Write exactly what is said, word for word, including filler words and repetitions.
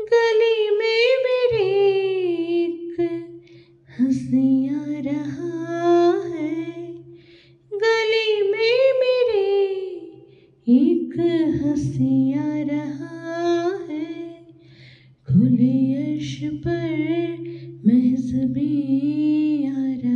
गली में मेरे एक हंसी आ रहा है, गली में मेरे एक हंसी आ रहा है, खुले अर्श पर महज़ भी आ रहा